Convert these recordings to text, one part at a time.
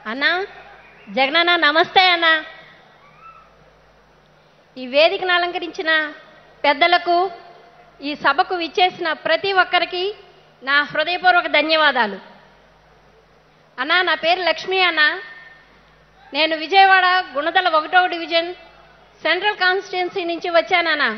అన్నా జగనన్న నమస్తే అన్న. ఈ వేదికను అలంకరించిన పెద్దలకు, ఈ సభకు విచ్చేసిన ప్రతి ఒక్కరికి నా హృదయపూర్వక ధన్యవాదాలు. అన్నా, నా పేరు లక్ష్మి అన్న. నేను విజయవాడ గుణదల 1వ డివిజన్ సెంట్రల్ కాన్స్టిట్యున్సీ నుంచి వచ్చానన్నా.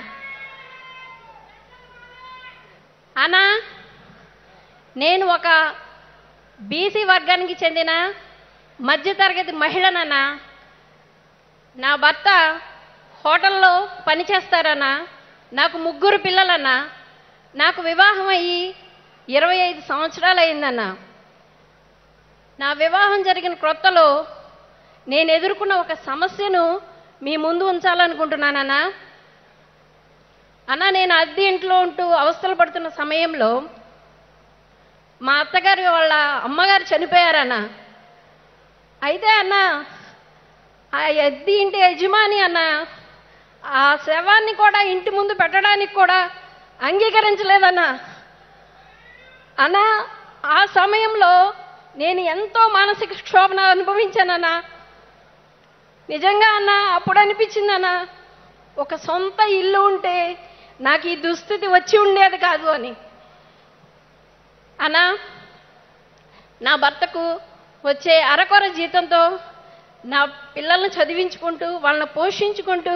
అన్నా, నేను ఒక బీసీ వర్గానికి చెందిన మధ్యతరగతి మహిళనన్నా. నా భర్త హోటల్లో పనిచేస్తారన్నా. నాకు 3 పిల్లలన్నా. నాకు వివాహం అయ్యి 25 సంవత్సరాలు అయిందన్నా. నా వివాహం జరిగిన క్రొత్తలో నేను ఎదుర్కొన్న ఒక సమస్యను మీ ముందు ఉంచాలనుకుంటున్నానన్నా. అన్నా, నేను అద్దె ఇంట్లో ఉంటూ అవస్థలు పడుతున్న సమయంలో మా అత్తగారి వాళ్ళ అమ్మగారు చనిపోయారన్నా. అయితే అన్న, ఆ అద్దె ఇంటి యజమాని అన్న ఆ శవాన్ని కూడా ఇంటి ముందు పెట్టడానికి కూడా అంగీకరించలేదన్నా. అన్నా, ఆ సమయంలో నేను ఎంతో మానసిక క్షోభను అనుభవించానన్నా. నిజంగా అన్న, అప్పుడు అనిపించిందన్నా, ఒక సొంత ఇల్లు ఉంటే నాకు ఈ దుస్థితి వచ్చి ఉండేది కాదు అని. అన్నా, నా భర్తకు వచ్చే అరకొర జీతంతో నా పిల్లల్ని చదివించుకుంటూ వాళ్ళని పోషించుకుంటూ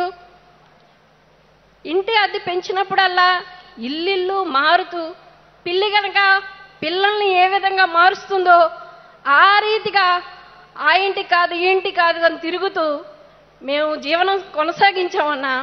ఇంటి అద్దె పెంచినప్పుడల్లా ఇల్లు మారుతూ పిల్లి కనుక పిల్లల్ని ఏ విధంగా మారుస్తుందో ఆ రీతిగా ఆ ఇంటి కాదు ఈ ఇంటి కాదు అని తిరుగుతూ మేము జీవనం కొనసాగించామన్నా.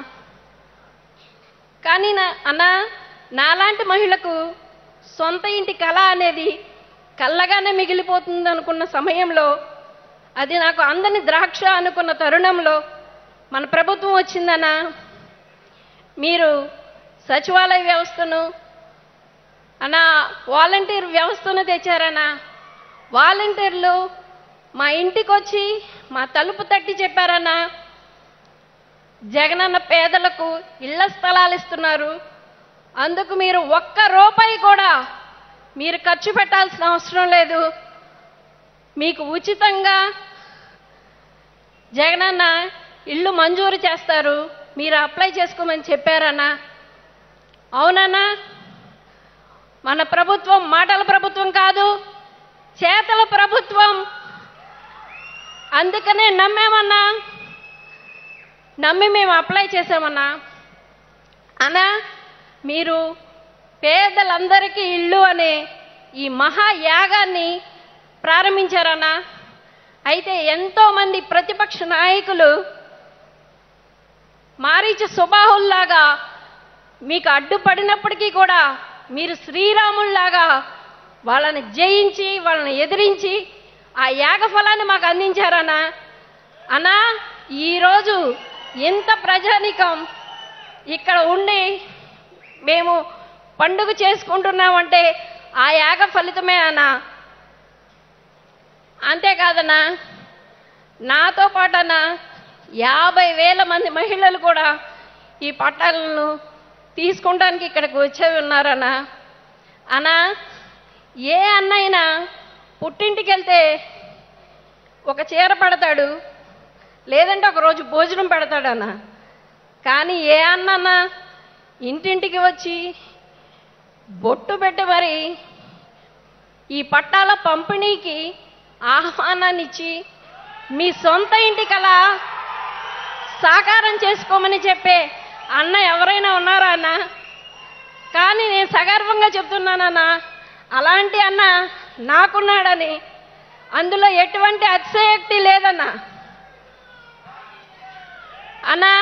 కానీ అన్నా, నాలాంటి మహిళకు సొంత ఇంటి కళ అనేది కళ్ళగానే మిగిలిపోతుంది అనుకున్న సమయంలో, అది నాకు అందని ద్రాక్ష అనుకున్న తరుణంలో మన ప్రభుత్వం వచ్చిందన్నా. మీరు సచివాలయ వ్యవస్థను అన్నా, వాలంటీర్ వ్యవస్థను తెచ్చారన్నా. వాలంటీర్లు మా ఇంటికి వచ్చి మా తలుపు తట్టి చెప్పారన్నా, జగనన్న పేదలకు ఇళ్ల స్థలాలు ఇస్తున్నారు, అందుకు మీరు 1 రూపాయి కూడా మీరు ఖర్చు పెట్టాల్సిన అవసరం లేదు, మీకు ఉచితంగా జగనన్న ఇల్లు మంజూరు చేస్తారు, మీరు అప్లై చేసుకోమని చెప్పారన్నా. అవునన్నా, మన ప్రభుత్వం మాటల ప్రభుత్వం కాదు, చేతల ప్రభుత్వం. అందుకనే నమ్మామన్నా, నమ్మి మేము అప్లై చేసామన్నా. అన్నా, మీరు పేదలందరికీ ఇల్లు అనే ఈ మహాయాగాన్ని ప్రారంభించారన్నా. అయితే ఎంతోమంది ప్రతిపక్ష నాయకులు మారీచ సుబాహుల్లాగా మీకు అడ్డుపడినప్పటికీ కూడా మీరు శ్రీరాముల్లాగా వాళ్ళని జయించి వాళ్ళని ఎదిరించి ఆ యాగ ఫలాన్ని మాకు అందించారన్నా. అన్నా, ఈరోజు ఎంత ప్రజానీకం ఇక్కడ ఉండి మేము పండుగ చేసుకుంటున్నామంటే ఆ యాగ ఫలితమే అన్నా. అంతేకాదన్నా, నాతో పాటన్నా 50,000 మంది మహిళలు కూడా ఈ పట్టాలను తీసుకుంటానికి ఇక్కడికి వచ్చే ఉన్నారన్నా. అన్నా, ఏ అన్నైనా పుట్టింటికి వెళ్తే ఒక చీర పెడతాడు, లేదంటే ఒకరోజు భోజనం పెడతాడన్నా. కానీ ఏ అన్న ఇంటింటికి వచ్చి బొట్టు పెట్టి మరి ఈ పట్టాల పంపిణీకి ఆహ్వానాన్ని ఇచ్చి మీ సొంత ఇంటికలా సాకారం చేసుకోమని చెప్పే అన్న ఎవరైనా ఉన్నారా అన్న? కానీ నేను సగర్వంగా చెప్తున్నానన్నా, అలాంటి అన్న నాకున్నాడని. అందులో ఎటువంటి అతిశయోక్తి లేదన్నా. అన్నా,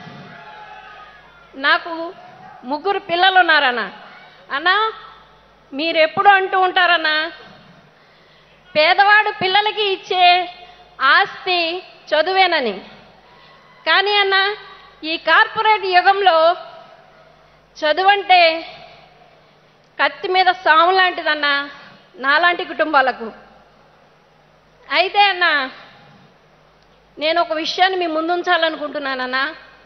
నాకు 3 పిల్లలు ఉన్నారన్నా. అన్నా, మీరెప్పుడు అంటూ ఉంటారన్నా, పేదవాడు పిల్లలకి ఇచ్చే ఆస్తి చదువేనని. కానీ అన్న, ఈ కార్పొరేట్ యుగంలో చదువంటే కత్తి మీద సాము లాంటిదన్నా నాలాంటి కుటుంబాలకు. అయితే అన్న, నేను ఒక విషయాన్ని మీ ముందుంచాలనుకుంటున్నానన్నా.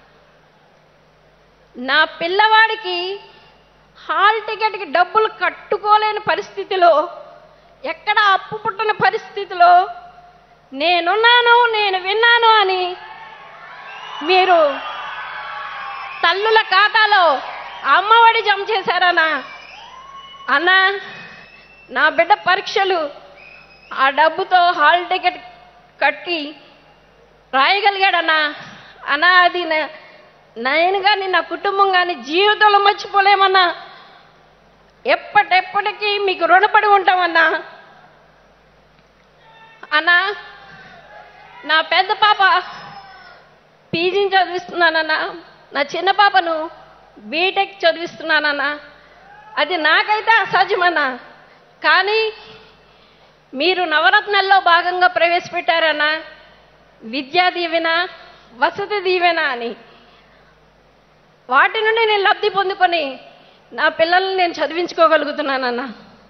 నా పిల్లవాడికి హాల్ టికెట్కి డబ్బులు కట్టుకోలేని పరిస్థితిలో, ఎక్కడ అప్పు పుట్టని పరిస్థితిలో నేనున్నాను, నేను విన్నాను అని మీరు తల్లుల ఖాతాలో అమ్మఒడి జమ చేశారన్నా. అన్నా, నా బిడ్డ పరీక్షలు ఆ డబ్బుతో హాల్ టికెట్ కట్టి రాయగలిగాడన్నా. అన్నా, అది నేను కానీ నా కుటుంబం కానీ జీవితంలో మర్చిపోలేమన్నా. ఎప్పటికీ మీకు రుణపడి ఉంటామన్నా. అన్నా, నా పెద్ద పాప పీజీని చదివిస్తున్నానన్నా, నా చిన్న పాపను బీటెక్ చదివిస్తున్నానన్నా. అది నాకైతే అసాధ్యమన్నా. కానీ మీరు నవరత్నాల్లో భాగంగా ప్రవేశపెట్టారన్నా విద్యా దీవెన, వసతి దీవెన అని. వాటి నుండి నేను లబ్ధి పొందుకొని నా పిల్లల్ని నేను చదివించుకోగలుగుతున్నానన్నా.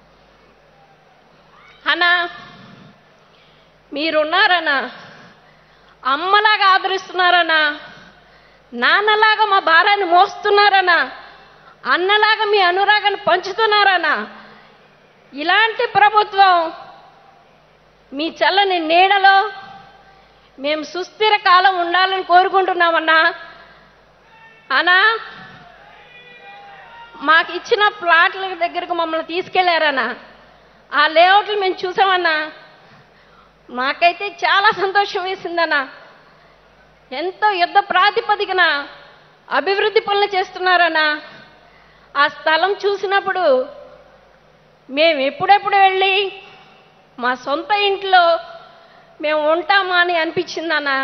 అన్నా, మీరున్నారన్నా, అమ్మలాగా ఆదరిస్తున్నారన్నా, నాన్నలాగా మా భారాన్ని మోస్తున్నారన్నా, అన్నలాగా మీ అనురాగాన్ని పంచుతున్నారన్నా. ఇలాంటి ప్రభుత్వం మీ చల్లని నీడలో మేము సుస్థిర కాలం ఉండాలని కోరుకుంటున్నామన్నా. అన్నా, మాకు ఇచ్చిన ప్లాట్ల దగ్గరకు మమ్మల్ని తీసుకెళ్లారన్నా. ఆ లేఅవుట్లు మేము చూసామన్నా. మాకైతే చాలా సంతోషం వేసిందన్నా. ఎంతో యుద్ధ ప్రాతిపదికన అభివృద్ధి పనులు చేస్తున్నారన్నా. ఆ స్థలం చూసినప్పుడు మేము ఎప్పుడెప్పుడు వెళ్ళి మా సొంత ఇంట్లో మేము ఉంటామా అని అనిపించిందన్నా.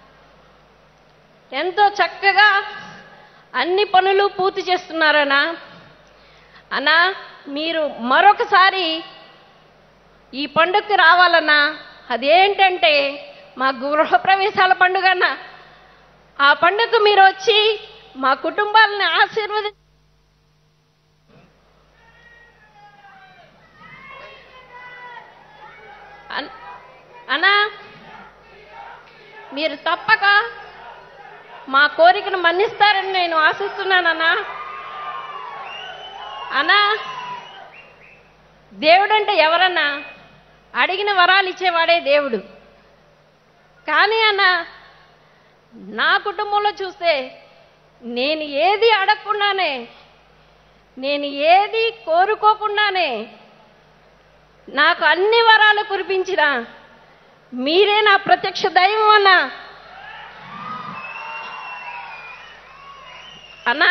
ఎంతో చక్కగా అన్ని పనులు పూర్తి చేస్తున్నారన్నా. అన్నా, మీరు మరొకసారి ఈ పండుగకి రావాలన్నా. అదేంటంటే మా గృహప్రవేశాల పండుగ అన్న. ఆ పండుగకు మీరు వచ్చి మా కుటుంబాలని అన్నా, మీరు తప్పక మా కోరికను మన్నిస్తారని నేను ఆశిస్తున్నానన్నా. అన్నా, దేవుడంటే ఎవరన్నా? అడిగిన వరాలు ఇచ్చేవాడే దేవుడు. కానీ అన్నా, నా కుటుంబంలో చూస్తే నేను ఏది అడగకుండానే, నేను ఏది కోరుకోకుండానే నాకు అన్ని వరాలు కురిపించిన మీరే నా ప్రత్యక్ష దైవం అన్నా. అన్నా,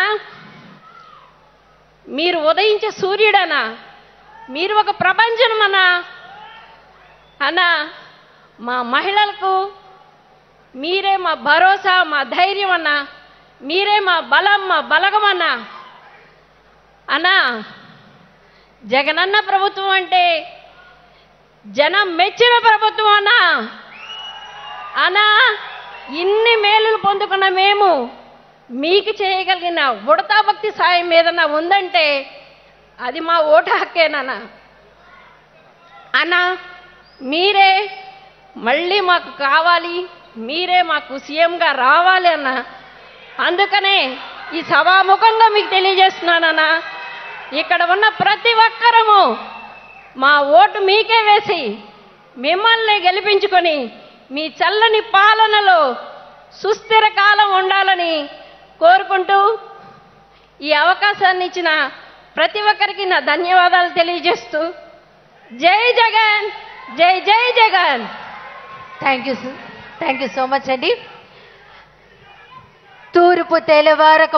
మీరు ఉదయించే సూర్యుడనా, మీరు ఒక ప్రపంచం అన్నా. అన్నా, మా మహిళలకు మీరే మా భరోసా, మా ధైర్యం అన్నా. మీరే మా బలం, మా బలగం అన్నా. అన్నా, జగనన్న ప్రభుత్వం అంటే జనం మెచ్చిన ప్రభుత్వం అన్నా. అన్నా, ఇన్ని మేలులు పొందుకున్న మేము మీకు చేయగలిగిన ఉడతా భక్తి సాయం ఏదన్నా ఉందంటే అది మా ఓటు హక్కేనన్నా. అన్నా, మీరే మళ్ళీ మాకు కావాలి, మీరే మాకు సీఎంగా రావాలి అన్న. అందుకనే ఈ సభాముఖంగా మీకు తెలియజేస్తున్నానన్నా. ఇక్కడ ఉన్న ప్రతి ఒక్కరము మా ఓటు మీకే వేసి మిమ్మల్ని గెలిపించుకొని మీ చల్లని పాలనలో సుస్థిర కాలం ఉండాలని కోరుకుంటూ ఈ అవకాశాన్ని ఇచ్చిన ప్రతి ఒక్కరికి నా ధన్యవాదాలు తెలియజేస్తూ జై జగన్, జై జై Jagan. Thank you so much అండి. తూర్పు తెలవారక